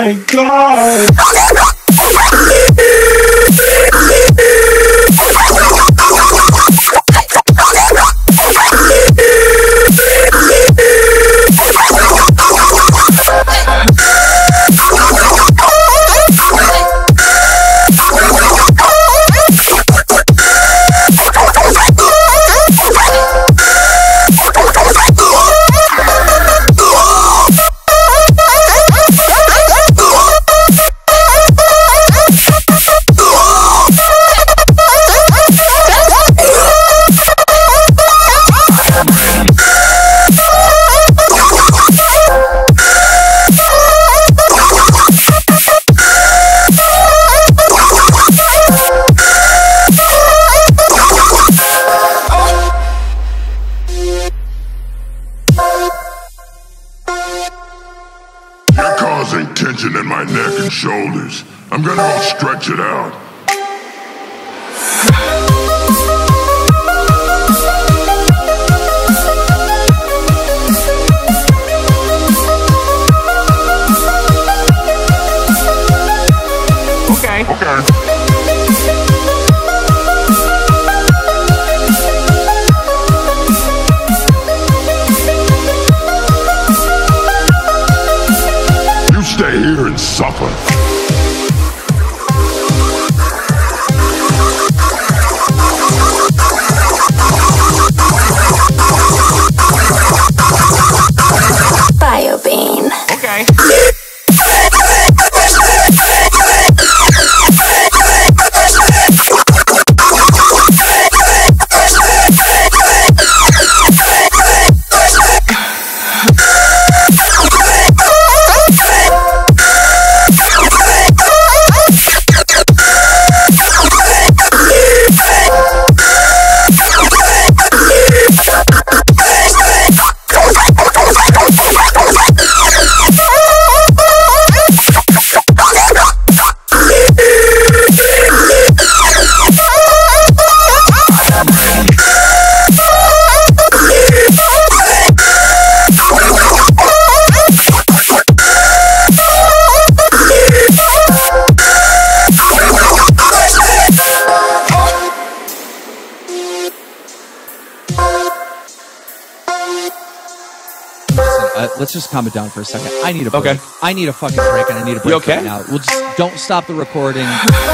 my God. Tension in my neck and shoulders. I'm gonna go stretch it out. Okay. Stay here and suffer. Bane. Okay. Let's just calm it down for a second. I need a break. Okay. I need a fucking break, and I need a break okay? right now. We'll just don't stop the recording.